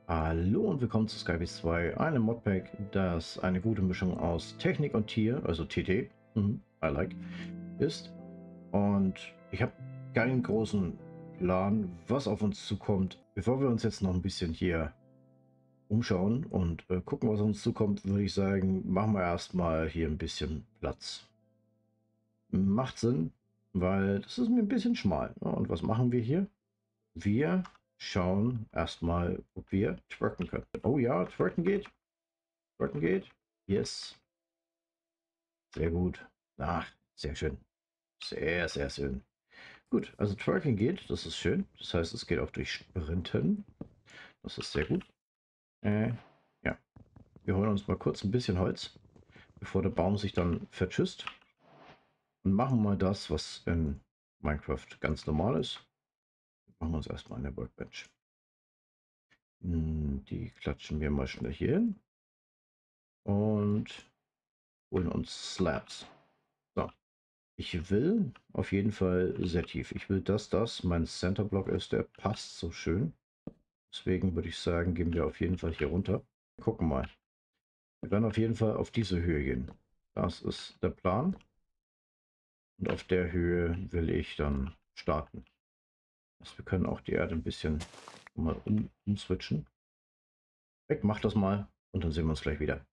Hallo und willkommen zu Skybase 2, einem Modpack, das eine gute Mischung aus Technik und Tier, also TT, I like, ist. Und ich habe keinen großen Plan, was auf uns zukommt. Bevor wir uns jetzt noch ein bisschen hier umschauen und gucken, was auf uns zukommt, würde ich sagen, machen wir erstmal hier ein bisschen Platz. Macht Sinn, weil das ist mir ein bisschen schmal. Ja, und was machen wir hier? Wir schauen erstmal, ob wir twerken können. Oh ja, twerken geht. Twerken geht. Yes. Sehr gut. Ach, sehr schön. Sehr, sehr schön. Gut, also Twerking geht, das ist schön. Das heißt, es geht auch durch Sprinten. Das ist sehr gut. Ja, wir holen uns mal kurz ein bisschen Holz, bevor der Baum sich dann verschüsst. Und machen mal das, was in Minecraft ganz normal ist. Machen wir uns erstmal eine Workbench. Die klatschen wir mal schnell hier hin. Und holen uns Slabs. So, ich will auf jeden Fall sehr tief. Ich will, dass das mein Center-Block ist. Der passt so schön. Deswegen würde ich sagen, gehen wir auf jeden Fall hier runter. Gucken mal. Wir werden auf jeden Fall auf diese Höhe gehen. Das ist der Plan. Und auf der Höhe will ich dann starten. Also wir können auch die Erde ein bisschen mal umswitchen. Weg, mach das mal und dann sehen wir uns gleich wieder.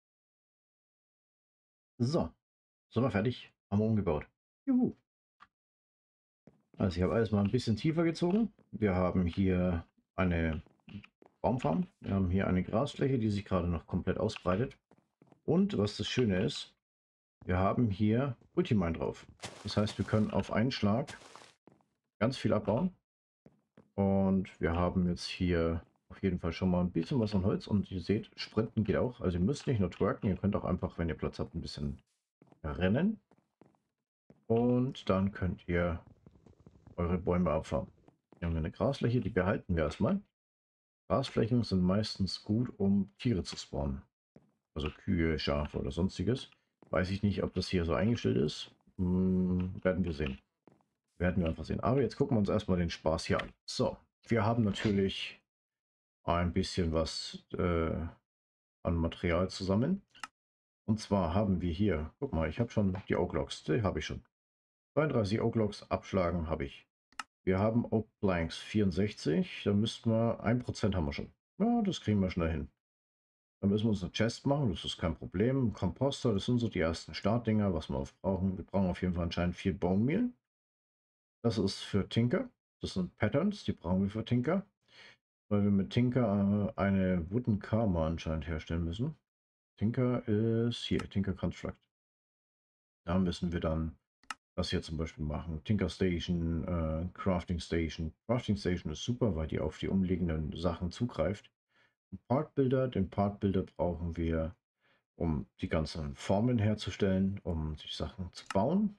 So, sind wir fertig. Haben wir umgebaut. Juhu. Also ich habe alles mal ein bisschen tiefer gezogen. Wir haben hier eine Baumfarm. Wir haben hier eine Grasfläche, die sich gerade noch komplett ausbreitet. Und was das Schöne ist, wir haben hier Ultimine drauf. Das heißt, wir können auf einen Schlag ganz viel abbauen. Und wir haben jetzt hier auf jeden Fall schon mal ein bisschen was an Holz. Und ihr seht, Sprinten geht auch. Also ihr müsst nicht nur twerken, ihr könnt auch einfach, wenn ihr Platz habt, ein bisschen rennen. Und dann könnt ihr eure Bäume abfarmen. Hier haben wir eine Grasfläche, die behalten wir erstmal. Grasflächen sind meistens gut, um Tiere zu spawnen. Also Kühe, Schafe oder sonstiges. Weiß ich nicht, ob das hier so eingestellt ist. Werden wir sehen. Werden wir einfach sehen. Aber jetzt gucken wir uns erstmal den Spaß hier an. So, wir haben natürlich ein bisschen was an Material zusammen. Und zwar haben wir hier, guck mal, ich habe schon die Oak Logs, die habe ich schon. 32 Oak Logs abschlagen habe ich. Wir haben Oak Planks 64, da müssten wir 1% haben wir schon. Ja, das kriegen wir schnell hin. Dann müssen wir uns eine Chest machen, das ist kein Problem. Komposter, das sind so die ersten Startdinger, was wir brauchen. Wir brauchen auf jeden Fall anscheinend 4 Bone Meal. Das ist für Tinker. Das sind Patterns, die brauchen wir für Tinker. Weil wir mit Tinker eine Wooden Karma anscheinend herstellen müssen. Tinker ist hier, Tinker Construct. Da müssen wir dann das hier zum Beispiel machen. Tinker Station, Crafting Station. Crafting Station ist super, weil die auf die umliegenden Sachen zugreift. Part Builder, den Part Builder brauchen wir, um die ganzen Formen herzustellen, um die Sachen zu bauen.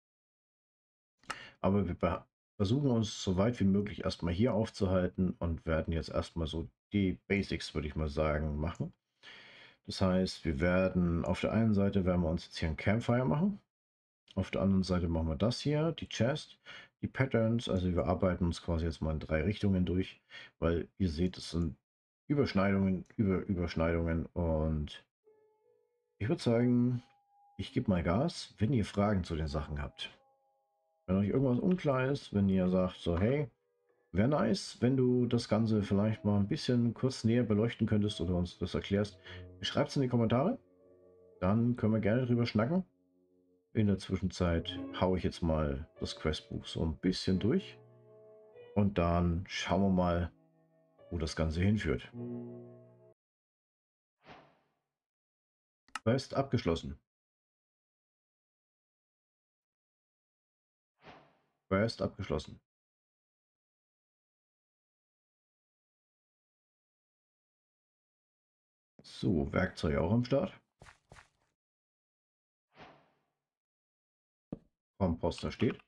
Aber wir versuchen uns so weit wie möglich erstmal hier aufzuhalten und werden jetzt erstmal so die Basics, würde ich mal sagen, machen. Das heißt, wir werden auf der einen Seite werden wir uns jetzt hier ein Campfire machen. Auf der anderen Seite machen wir das hier, die Chest, die Patterns. Also wir arbeiten uns quasi jetzt mal in 3 Richtungen durch, weil ihr seht, es sind Überschneidungen über Überschneidungen und ich würde sagen, ich gebe mal Gas, wenn ihr Fragen zu den Sachen habt. Wenn euch irgendwas unklar ist, wenn ihr sagt so, hey, wäre nice, wenn du das Ganze vielleicht mal ein bisschen kurz näher beleuchten könntest oder uns das erklärst, schreibt es in die Kommentare. Dann können wir gerne drüber schnacken. In der Zwischenzeit haue ich jetzt mal das Questbuch so ein bisschen durch. Und dann schauen wir mal, wo das Ganze hinführt. Quest abgeschlossen. Quest abgeschlossen. So, Werkzeug auch am Start. Komposter steht.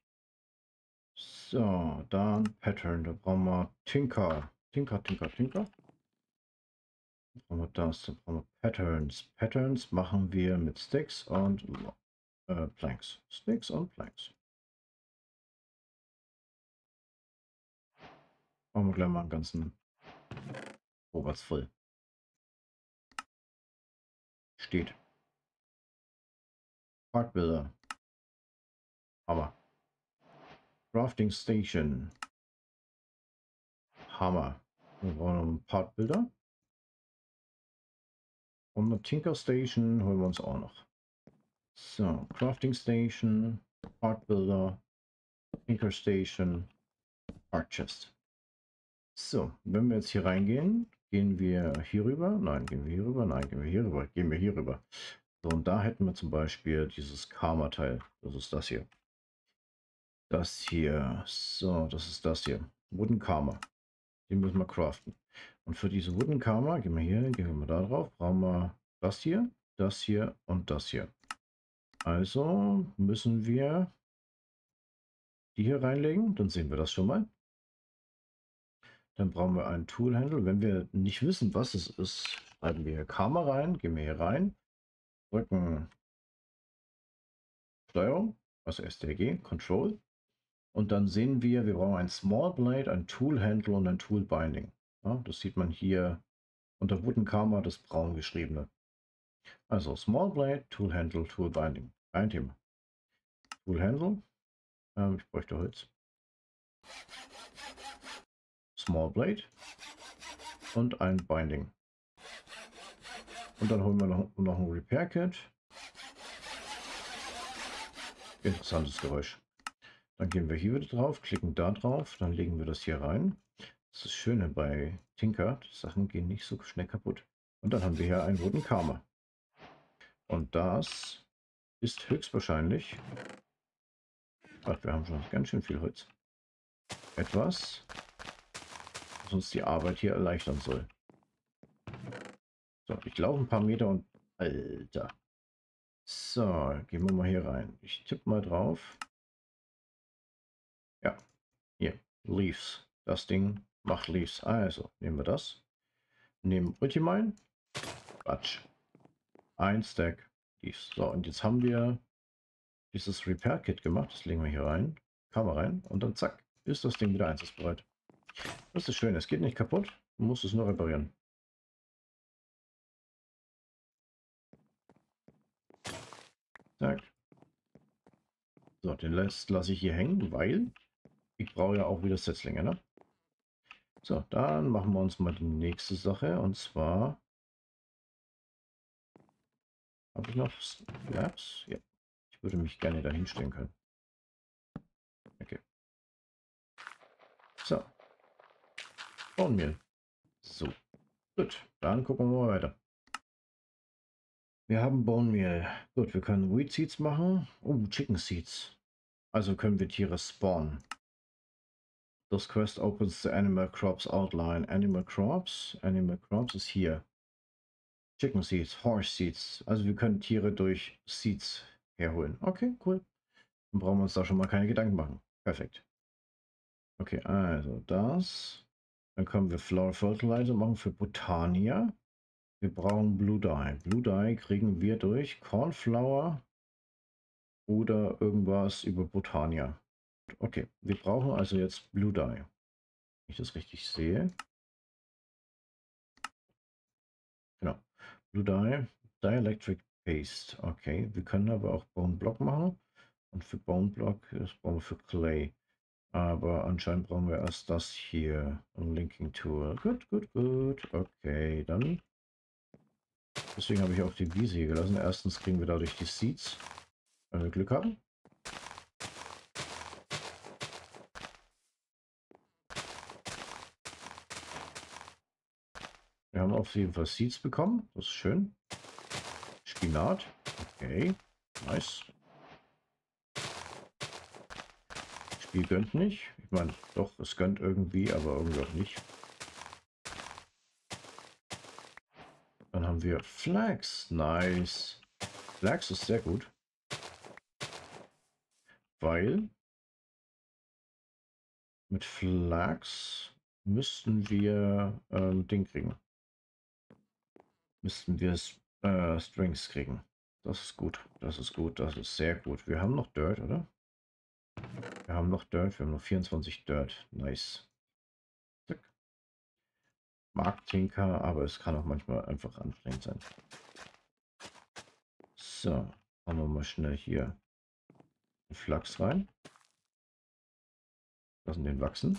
So, dann Pattern. Da brauchen wir Tinker. Tinker, Tinker, Tinker. Da brauchen wir das. Da brauchen wir Patterns. Patterns machen wir mit Sticks und Planks. Sticks und Planks. Machen wir gleich mal einen ganzen Vorwärts voll. Steht. Parkbilder. Hammer. Crafting Station. Hammer. Wir brauchen noch ein Parkbilder. Und eine Tinker Station holen wir uns auch noch. So, Crafting Station, Parkbilder, Tinker Station, Park Chest. So, wenn wir jetzt hier reingehen, gehen wir hier rüber. Nein, gehen wir hier rüber. Nein, gehen wir hier rüber. Gehen wir hier rüber. So, und da hätten wir zum Beispiel dieses Karma-Teil. Das ist das hier. Das hier. So, das ist das hier. Wooden Karma. Den müssen wir craften. Und für diese Wooden Karma, gehen wir hier hin, gehen wir mal da drauf, brauchen wir das hier und das hier. Also müssen wir die hier reinlegen, dann sehen wir das schon mal. Dann brauchen wir einen Tool-Handle. Wenn wir nicht wissen, was es ist, schreiben wir hier Karma rein, gehen wir hier rein, drücken Steuerung, also STRG, Control. Und dann sehen wir, wir brauchen ein Small Blade, ein Tool-Handle und ein Tool-Binding. Ja, das sieht man hier unter Wooden Karma, das braun geschriebene. Also Small Blade, Tool Handle, Tool Binding. Kein Thema. Tool Handle. Ich bräuchte Holz. Small Blade. Und ein Binding. Und dann holen wir noch ein Repair Kit. Interessantes Geräusch. Dann gehen wir hier wieder drauf, klicken da drauf, dann legen wir das hier rein. Das ist das Schöne bei Tinker, die Sachen gehen nicht so schnell kaputt. Und dann haben wir hier einen Wooden Karma. Und das ist höchstwahrscheinlich, ach, wir haben schon ganz schön viel Holz. Etwas, was uns die Arbeit hier erleichtern soll. So, ich laufe ein paar Meter und... Alter. So, gehen wir mal hier rein. Ich tippe mal drauf. Ja, hier, Leaves. Das Ding macht Leaves. Also, nehmen wir das. Nehmen Ultimine. Quatsch. Ein Stack Leaves. So, und jetzt haben wir dieses Repair Kit gemacht. Das legen wir hier rein. Kamera rein. Und dann zack, ist das Ding wieder einsatzbereit. Das ist schön. Es geht nicht kaputt. Man muss es nur reparieren. Zack. So, den lasse ich hier hängen, weil ich brauche ja auch wieder Setzlinge, ne? So, dann machen wir uns mal die nächste Sache. Und zwar habe ich noch Slabs. Ja, ich würde mich gerne da hinstellen können. Okay. So. Bone Meal. So. Gut, dann gucken wir mal weiter. Wir haben Bone Meal. Gut, wir können Wheat Seeds machen. Oh, Chicken Seeds. Also können wir Tiere spawnen. Das Quest opens the Animal Crops Outline. Animal Crops ist hier. Chicken Seeds, Horse Seeds. Also wir können Tiere durch Seeds herholen. Okay, cool. Dann brauchen wir uns da schon mal keine Gedanken machen. Perfekt. Okay, also das. Dann können wir Flower Fertilizer machen für Botania. Wir brauchen Blue Dye. Blue Dye kriegen wir durch Cornflower oder irgendwas über Botania. Okay, wir brauchen also jetzt Blue Dye. Wenn ich das richtig sehe. Genau. Blue Dye, Dielectric Paste. Okay, wir können aber auch Bone Block machen. Und für Bone Block, das brauchen wir für Clay. Aber anscheinend brauchen wir erst das hier. Ein Linking Tool. Gut, gut, gut. Okay, dann. Deswegen habe ich auch die Wiese hier gelassen. Erstens kriegen wir dadurch die Seeds, wenn wir Glück haben. Wir haben auf jeden Fall Seeds bekommen. Das ist schön. Spinat. Okay. Nice. Spiel gönnt nicht. Ich meine, doch, es gönnt irgendwie, aber irgendwie auch nicht. Dann haben wir Flax. Nice. Flax ist sehr gut. Weil mit Flax müssten wir Ding kriegen. Müssten wir Strings kriegen. Das ist gut. Das ist gut. Das ist sehr gut. Wir haben noch Dirt, oder? Wir haben noch Dirt. Wir haben noch 24 Dirt. Nice. Zack. mag Tinker, aber es kann auch manchmal einfach anstrengend sein. So, machen wir mal schnell hier einen Flachs rein. Lassen den wachsen.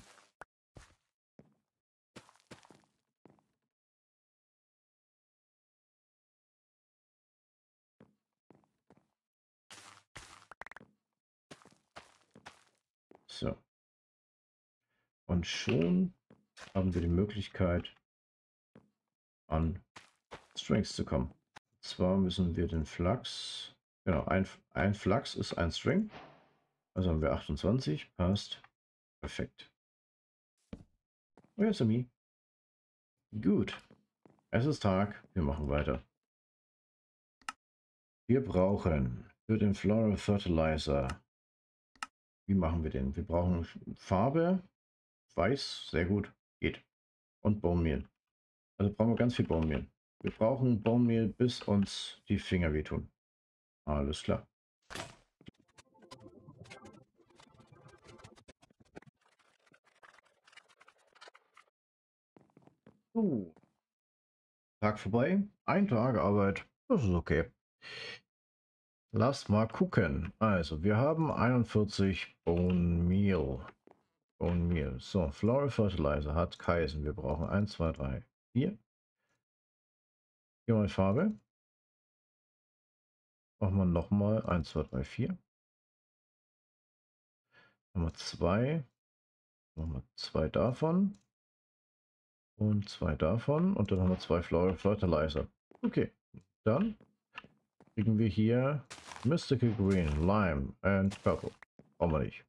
So. Und schon haben wir die Möglichkeit, an Strings zu kommen. Und zwar müssen wir den Flachs, genau, ein Flachs ist ein String. Also haben wir 28, passt. Perfekt. Oh ja, Sami. Gut. Es ist Tag. Wir machen weiter. Wir brauchen für den Floral Fertilizer. Wie machen wir den? Wir brauchen Farbe. Weiß. Sehr gut. Geht. Und Bone Meal. Also brauchen wir ganz viel Bone Meal. Wir brauchen Bone Meal, bis uns die Finger wehtun. Alles klar. Tag vorbei. Ein Tag Arbeit. Das ist okay. Lass mal gucken. Also, wir haben 41 Bone Meal. Bone Meal. So, Floral Fertilizer hat Kaisen. Wir brauchen 1, 2, 3, 4. Hier mal Farbe. Machen wir nochmal 1, 2, 3, 4. Nummer 2. Machen wir 2 davon. Und 2 davon. Und dann haben wir 2 Floral Fertilizer. Okay. Dann kriegen wir hier Mystical Green, Lime and Purple. Brauchen wir nicht.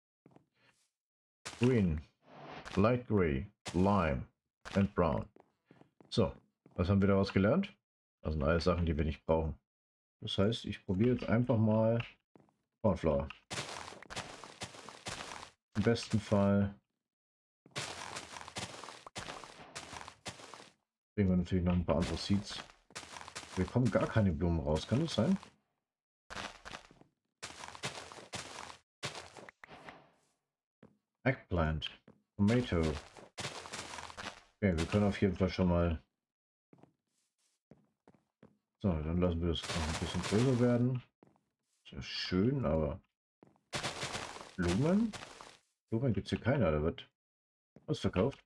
Green, Light Gray, Lime and Brown. So, was haben wir daraus gelernt? Das sind alles Sachen, die wir nicht brauchen. Das heißt, ich probiere jetzt einfach mal Cornflower. Im besten Fall kriegen wir natürlich noch ein paar andere Seeds. Wir bekommen gar keine Blumen raus, kann das sein? Eggplant, Tomato. Okay, wir können auf jeden Fall schon mal... So, dann lassen wir das noch ein bisschen größer werden. Sehr schön, aber... Blumen? Blumen gibt es hier keine, oder wird ausverkauft.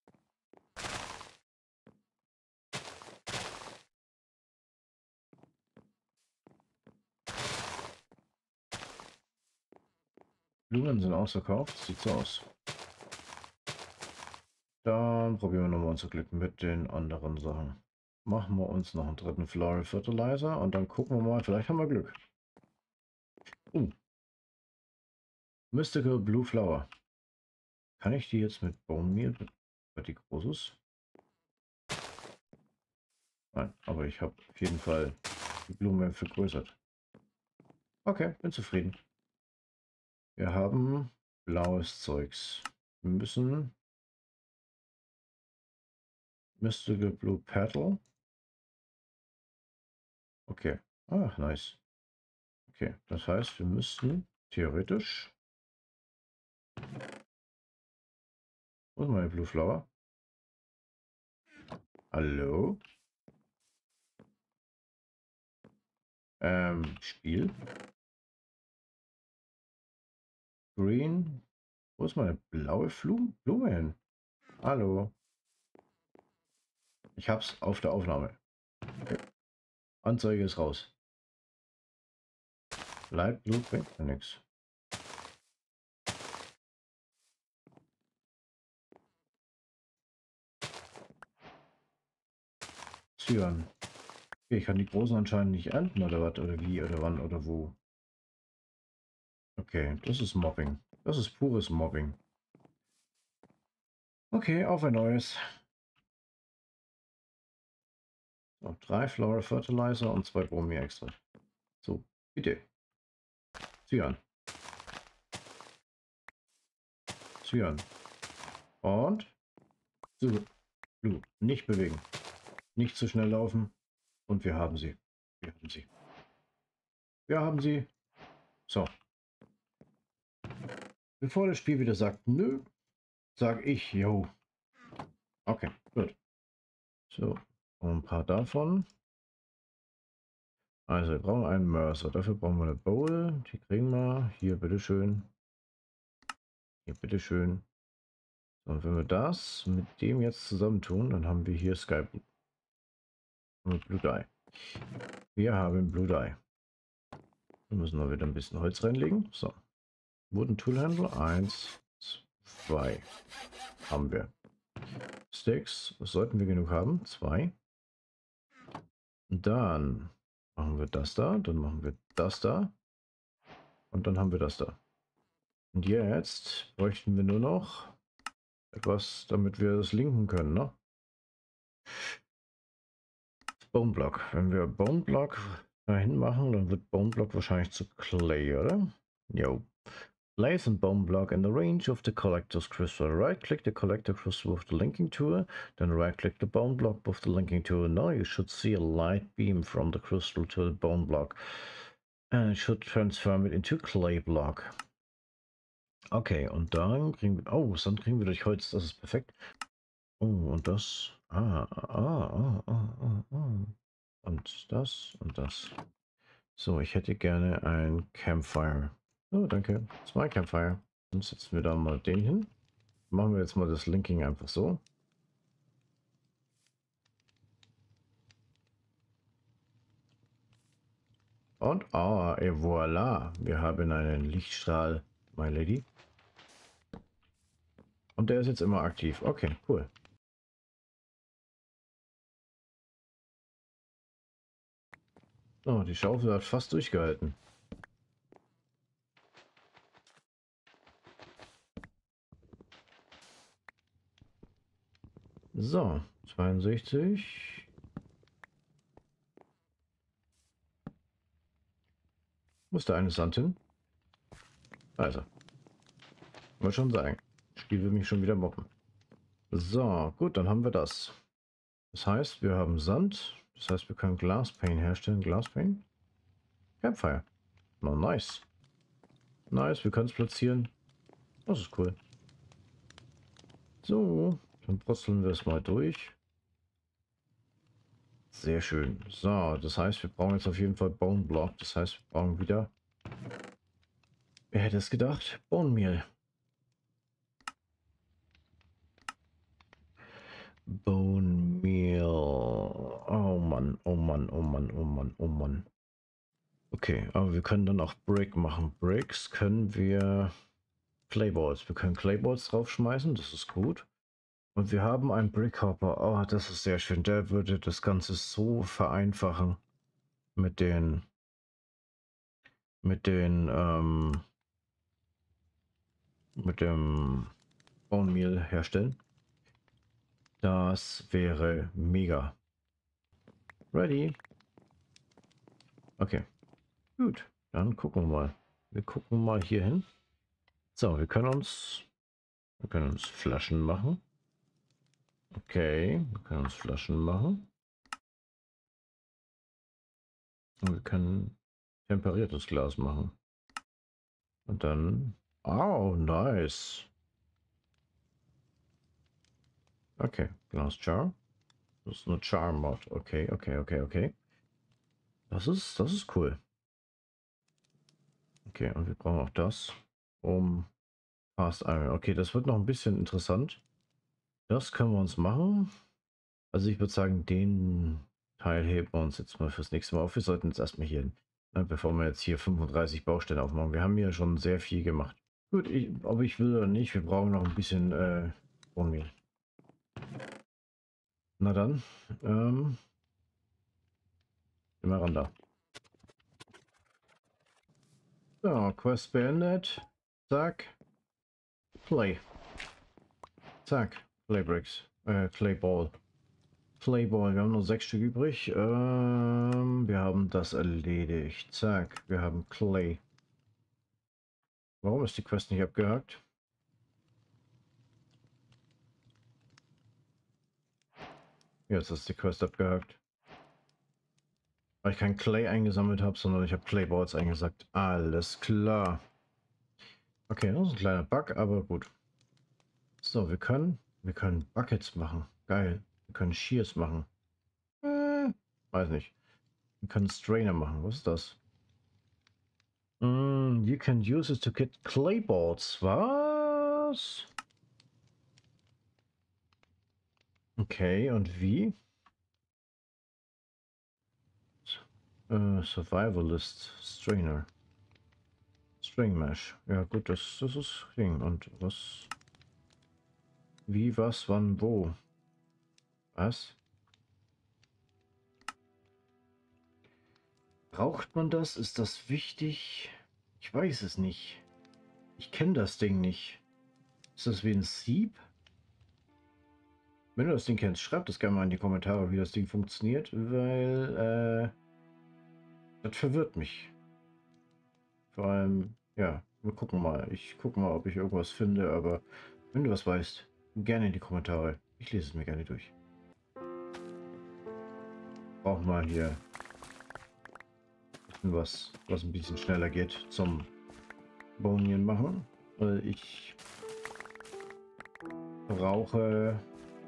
Blumen sind ausverkauft, sieht so aus. Dann probieren wir nochmal unser Glück mit den anderen Sachen. Machen wir uns noch einen dritten Floral Fertilizer und dann gucken wir mal, vielleicht haben wir Glück. Mystical Blue Flower. Kann ich die jetzt mit Bone Meal, weil die groß ist? Nein, aber ich habe auf jeden Fall die Blume vergrößert. Okay, bin zufrieden. Wir haben blaues Zeugs. Wir müssen Mystical Blue Petal. Okay. Ach, nice. Okay, das heißt, wir müssten theoretisch... Wo ist meine Blue Flower? Hallo? Spiel. Green. Wo ist meine blaue Blume hin? Hallo? Ich hab's auf der Aufnahme. Okay. Anzeige ist raus. Light Blue bringt mir nichts. Cyan. Okay, ich kann die großen anscheinend nicht ernten oder was oder wie oder wann oder wo. Okay, das ist Mobbing. Das ist pures Mobbing. Okay, auf ein neues. So, 3 Floral Fertilizer und 2 Bromir extra. So, bitte. Cyan. Cyan. Und so, Blue. Nicht bewegen. Nicht zu schnell laufen. Und wir haben sie. Wir haben sie. Wir haben sie. So. Bevor das Spiel wieder sagt, nö, sag ich, jo. Okay, gut. So, ein paar davon. Also wir brauchen einen Mörser. Dafür brauchen wir eine Bowl. Die kriegen wir. Hier, bitteschön. Hier, bitteschön. So, und wenn wir das mit dem jetzt zusammentun, dann haben wir hier Sky und Blue Dye. Wir haben Blue Dye. Wir müssen wir wieder ein bisschen Holz reinlegen. So. Wooden Tool Handle. 1, 2. Haben wir. Sticks. Das sollten wir genug haben. 2. Dann machen wir das da. Dann machen wir das da. Und dann haben wir das da. Und jetzt bräuchten wir nur noch etwas, damit wir das linken können, ne? Bone Block. Wenn wir Bone Block dahin machen, dann wird Bone Block wahrscheinlich zu Clay, oder? Jo. Place a bone block in the range of the collector's crystal. Right-click the collector crystal with the linking tool, then right-click the bone block with the linking tool. Now you should see a light beam from the crystal to the bone block. And it should transform it into clay block. Okay, und dann kriegen wir... Oh, dann kriegen wir durch Holz. Das ist perfekt. Oh, und das... Und das und das. So, ich hätte gerne ein Campfire. Oh, danke. 2 Campfire. Dann setzen wir da mal den hin. Machen wir jetzt mal das Linking einfach so. Und, et voilà. Wir haben einen Lichtstrahl, my lady. Und der ist jetzt immer aktiv. Okay, cool. Oh, die Schaufel hat fast durchgehalten. So, 62. Wo ist der eine Sand hin? Also, wollte schon sagen. Das Spiel will mich schon wieder mobben. So, gut, dann haben wir das. Das heißt, wir haben Sand. Das heißt, wir können Glaspane herstellen. Glaspane. Campfire. Na, nice. Nice, wir können es platzieren. Das ist cool. So, dann brutzeln wir es mal durch. Sehr schön. So, das heißt, wir brauchen jetzt auf jeden Fall Bone Block. Das heißt, wir brauchen wieder... Wer hätte es gedacht? Bone Meal. Bone Meal. Oh Mann, oh Mann, oh Mann, oh Mann, oh Mann. Okay, aber wir können dann auch Brick machen. Bricks können wir... Clayballs. Wir können Clayballs draufschmeißen. Das ist gut. Und wir haben einen Brickhopper. Oh, das ist sehr schön. Der würde das Ganze so vereinfachen mit den mit dem Bone Meal herstellen. Das wäre mega. Ready. Okay. Gut. Dann gucken wir mal. Wir gucken mal hier hin. So, wir können uns Flaschen machen. Okay, wir können uns Flaschen machen. Und wir können temperiertes Glas machen. Und dann... Oh, nice. Okay, Glas Jar. Das ist eine Char-Mod. Okay, okay, okay, okay. Das ist cool. Okay, und wir brauchen auch das, um Cast Iron. Okay, das wird noch ein bisschen interessant. Das können wir uns machen. Also ich würde sagen, den Teil heben wir uns jetzt mal fürs nächste Mal auf. Wir sollten jetzt erstmal hier hin, ne, bevor wir jetzt hier 35 Baustellen aufmachen. Wir haben hier schon sehr viel gemacht. Gut, ob ich will oder nicht, wir brauchen noch ein bisschen Bohnenmehl. Na dann, immer ran da. So, Quest beendet. Zack. Play. Zack. Playbricks. Clayball. Clayball. Wir haben noch 6 Stück übrig. Wir haben das erledigt. Zack. Wir haben Clay. Warum ist die Quest nicht abgehakt? Jetzt ist die Quest abgehakt. Weil ich kein Clay eingesammelt habe, sondern ich habe Clayballs eingesackt. Alles klar. Okay, das ist ein kleiner Bug, aber gut. So, wir können Buckets machen. Geil. Wir können Shears machen. Weiß nicht. Wir können Strainer machen. Was ist das? You can use it to get clayboards. Was? Okay, und wie? Survivalist Strainer. String Mesh. Ja gut, das ist Ding. Und was? Wie, was, wann, wo? Was? Braucht man das? Ist das wichtig? Ich weiß es nicht. Ich kenne das Ding nicht. Ist das wie ein Sieb? Wenn du das Ding kennst, schreib das gerne mal in die Kommentare, wie das Ding funktioniert, weil das verwirrt mich. Vor allem, ja, wir gucken mal. Ich gucke mal, ob ich irgendwas finde, aber wenn du was weißt, gerne in die Kommentare. Ich lese es mir gerne durch. Brauchen wir hier was ein bisschen schneller geht zum Bonieren machen. Ich brauche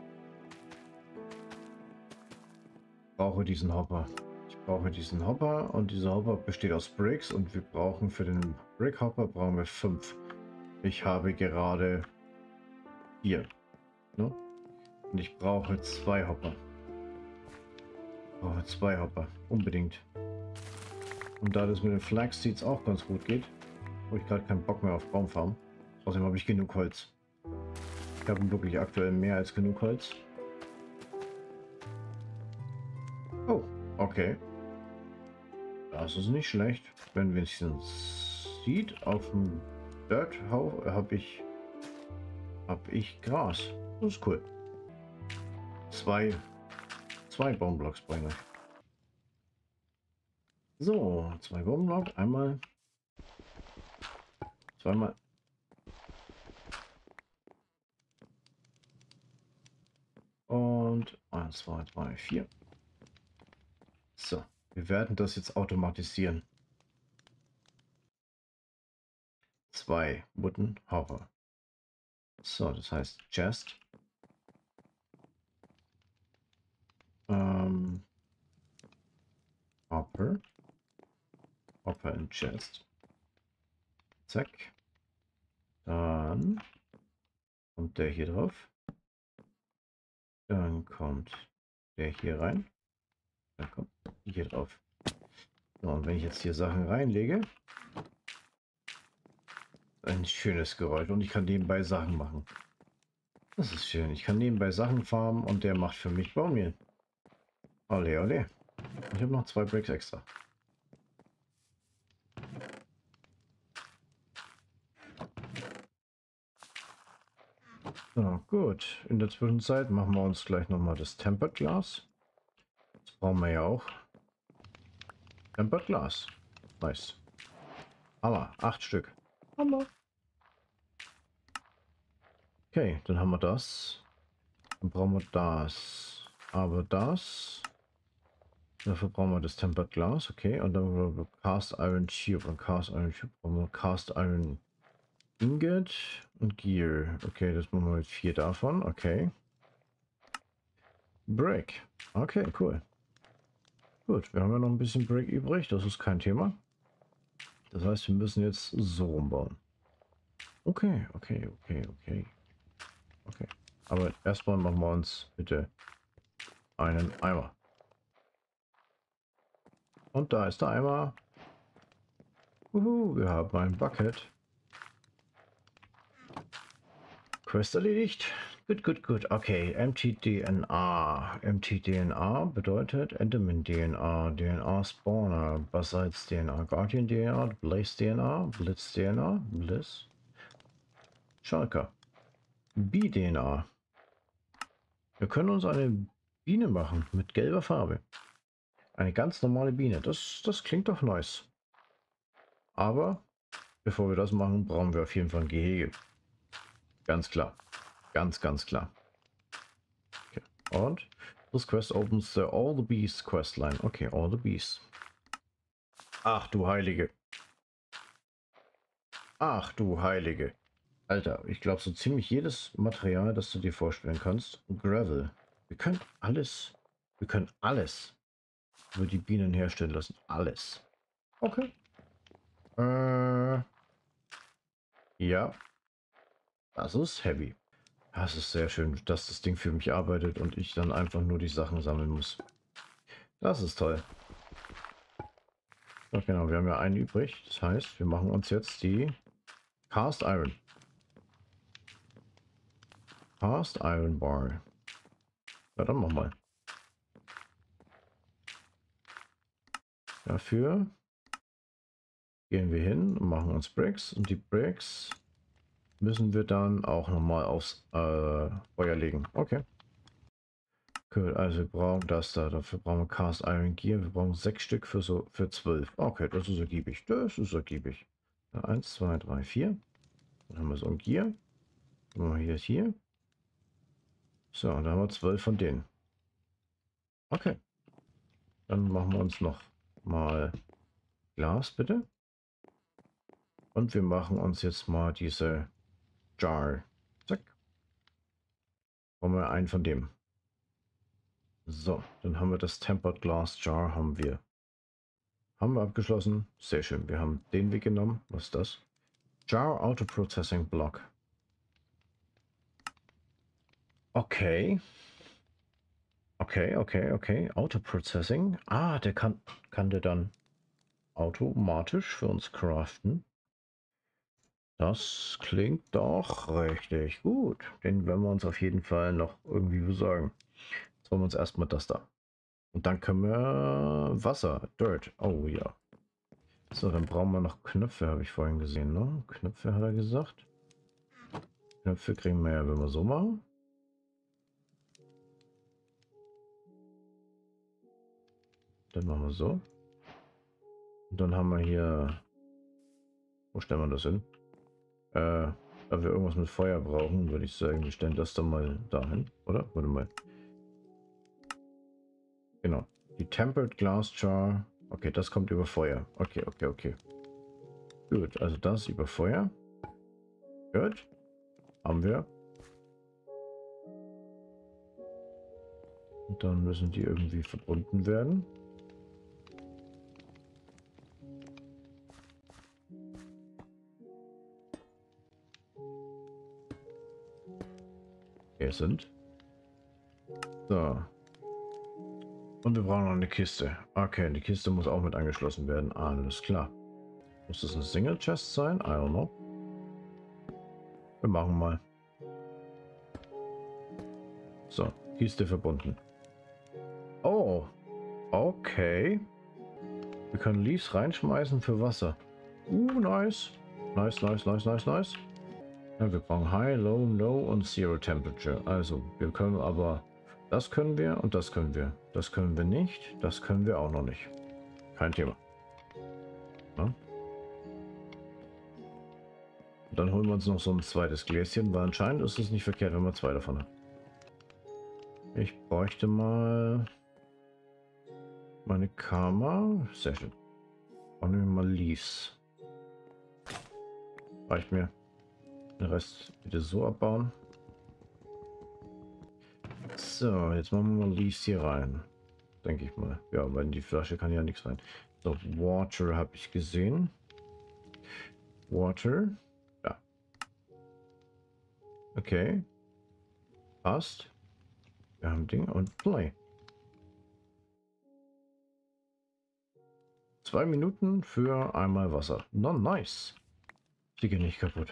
diesen Hopper. Ich brauche diesen Hopper und dieser Hopper besteht aus Bricks und wir brauchen für den Brick Hopper brauchen wir 5. Ich habe gerade 4. Ne? Und ich brauche 2 Hopper. Ich brauche 2 Hopper. Unbedingt. Und da das mit den Flaxseeds auch ganz gut geht, habe ich gerade keinen Bock mehr auf Baumfarm. Außerdem habe ich genug Holz. Ich habe wirklich aktuell mehr als genug Holz. Oh, okay. Das ist nicht schlecht. Wenn wir es sieht, auf dem Dirt habe ich Gras. Das ist cool. Zwei Baumblocks bringe ich. So, 2 Baumblocks, einmal, zweimal. Und 1, 2, 3, 4. So, wir werden das jetzt automatisieren. 2 Wooden Hopper. So, das heißt Chest. Hopper. Hopper in Chest. Zack. Dann kommt der hier drauf. Dann kommt der hier rein. Dann kommt hier drauf. So, und wenn ich jetzt hier Sachen reinlege, ein schönes Geräusch und ich kann nebenbei Sachen machen. Das ist schön. Ich kann nebenbei Sachen farmen und der macht für mich Baummehl. Ole, ole. Ich habe noch 2 Bricks extra. So, gut. In der Zwischenzeit machen wir uns gleich nochmal das Tempered Glas. Das brauchen wir ja auch. Tempered Glas. Nice. Hammer. 8 Stück. Hammer. Okay, dann haben wir das. Dann brauchen wir das. Aber das. Dafür brauchen wir das Tempered Glas. Okay, und dann brauchen wir Cast Iron Tube. Und Cast Iron Tube brauchen wir Cast Iron Ingot und Gear. Okay, das machen wir mit 4 davon. Okay. Brick. Okay, cool. Gut, wir haben ja noch ein bisschen Brick übrig. Das ist kein Thema. Das heißt, wir müssen jetzt so rumbauen. Okay, okay, okay, okay. Okay. Aber erstmal machen wir uns bitte einen Eimer. Und da ist der Eimer. Wir haben ein Bucket. Quest erledigt. Gut, gut, gut. Okay, MTDNA. MTDNA bedeutet Enderman DNA, DNA Spawner, Basides DNA, Guardian DNA, Blaze DNA, Blitz DNA, Bliss, Schalker, B-DNA. Wir können uns eine Biene machen mit gelber Farbe. Eine ganz normale Biene. Das klingt doch nice. Aber bevor wir das machen, brauchen wir auf jeden Fall ein Gehege. Ganz klar. Ganz, ganz klar. Okay. Und this quest opens the All the Bees questline. Okay, All the Bees. Ach du Heilige. Ach du Heilige. Alter, ich glaube so ziemlich jedes Material, das du dir vorstellen kannst. Gravel. Wir können alles. Wir können alles über die Bienen herstellen lassen. Alles. Okay. Ja, das ist heavy. Das ist sehr schön, dass das Ding für mich arbeitet und ich dann einfach nur die Sachen sammeln muss. Das ist toll. Ja, genau, wir haben ja einen übrig. Das heißt, wir machen uns jetzt die Cast Iron. Cast Iron Bar. Ja, dann mach mal. Dafür gehen wir hin und machen uns Bricks. Und die Bricks müssen wir dann auch nochmal aufs Feuer legen. Okay. Cool, also wir brauchen das da. Dafür brauchen wir Cast Iron Gear. Wir brauchen 6 Stück für 12. Okay, das ist ergiebig. Das ist ergiebig. 1, 2, 3, 4. Dann haben wir so ein Gear. Dann machen wir hier. So, und dann haben wir 12 von denen. Okay. Dann machen wir uns noch mal Glas, bitte. Und wir machen uns jetzt mal diese Jar. Zack. Brauchen wir einen von dem. So, dann haben wir das Tempered Glass Jar, haben wir. Haben wir abgeschlossen. Sehr schön. Wir haben den Weg genommen. Was ist das? Jar Auto Processing Block. Okay. Okay. Auto Processing. Ah, der kann der dann automatisch für uns craften. Das klingt doch richtig gut. Den werden wir uns auf jeden Fall noch irgendwie besorgen. Jetzt holen wir uns erstmal das da. Und dann können wir Wasser, Dirt. Oh ja. So, dann brauchen wir noch Knöpfe, habe ich vorhin gesehen, ne? Knöpfe hat er gesagt. Knöpfe kriegen wir ja, wenn wir so machen. Dann machen wir so. Und dann haben wir hier... Wo stellen wir das hin? Da wir irgendwas mit Feuer brauchen, würde ich sagen, wir stellen das dann mal dahin, oder? Warte mal. Genau. Die Tempered Glass Jar. Okay, das kommt über Feuer. Okay. Gut, also das über Feuer. Gut. Haben wir. Und dann müssen die irgendwie verbunden werden. Hier sind. So. Und wir brauchen noch eine Kiste. Okay, die Kiste muss auch mit angeschlossen werden. Alles klar. Muss das eine Single Chest sein? I don't know. Wir machen mal. So, Kiste verbunden. Oh, okay. Wir können Leaves reinschmeißen für Wasser. Nice. Nice. Ja, wir brauchen High, Low, No und Zero Temperature. Also, wir können aber... Das können wir und das können wir. Das können wir nicht. Das können wir auch noch nicht. Kein Thema. Ja? Und dann holen wir uns noch so ein zweites Gläschen, weil anscheinend ist es nicht verkehrt, wenn man 2 davon hat. Ich bräuchte mal meine Karma. Sehr schön. Und nehmen wir mal Leaves. Reicht mir. Den Rest bitte so abbauen. So, jetzt machen wir mal Leaves hier rein. Denke ich mal. Ja, weil in die Flasche kann ja nichts rein. So, Water habe ich gesehen. Water. Ja. Okay. Passt. Wir haben Ding und Play. 2 Minuten für einmal Wasser. No, nice. Die gehen nicht kaputt.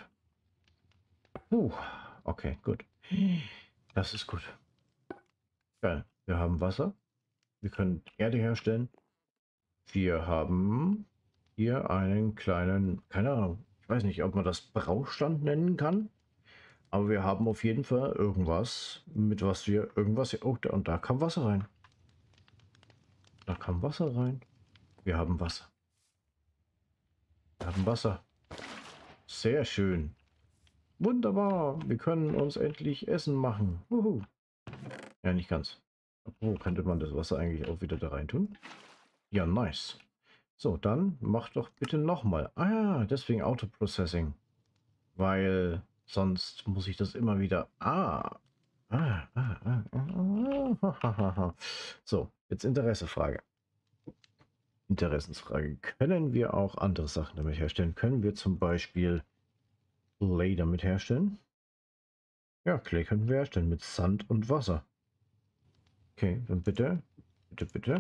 Okay, gut. Das ist gut. Geil. Wir haben Wasser. Wir können Erde herstellen. Wir haben hier einen kleinen, keine Ahnung, ich weiß nicht, ob man das Braustand nennen kann. Aber wir haben auf jeden Fall irgendwas, mit was wir irgendwas... Oh, und da kam Wasser rein. Da kam Wasser rein. Wir haben Wasser. Wir haben Wasser. Sehr schön. Wunderbar. Wir können uns endlich Essen machen. Ja, nicht ganz. Wo könnte man das Wasser eigentlich auch wieder da rein tun? Ja, nice. So, dann mach doch bitte nochmal. Ah ja, deswegen Autoprocessing. Weil sonst muss ich das immer wieder... Ah, So, jetzt Interessefrage. Interessensfrage. Können wir auch andere Sachen damit herstellen? Können wir zum Beispiel Clay damit herstellen? Ja, Clay können wir herstellen mit Sand und Wasser. Okay, dann bitte, bitte, bitte.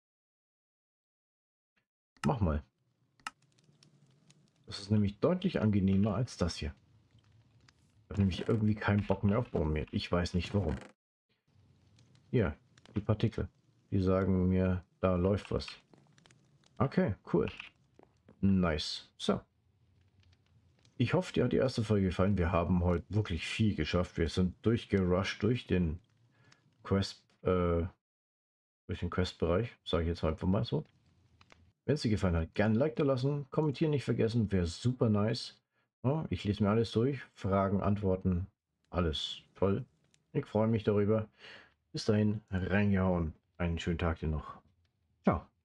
Mach mal. Das ist nämlich deutlich angenehmer als das hier. Ich habe nämlich irgendwie keinen Bock mehr auf Bauen mehr. Ich weiß nicht warum. Hier, die Partikel. Die sagen mir, da läuft was. Okay, cool. Nice. So. Ich hoffe, dir hat die erste Folge gefallen. Wir haben heute wirklich viel geschafft. Wir sind durchgerusht durch den Quest-Bereich. Sage ich jetzt einfach mal so. Wenn es dir gefallen hat, gerne ein Like da lassen. Kommentieren nicht vergessen. Wäre super nice. Ja, ich lese mir alles durch. Fragen, Antworten. Alles toll. Ich freue mich darüber. Bis dahin, reingehauen. Einen schönen Tag dir noch. Ciao.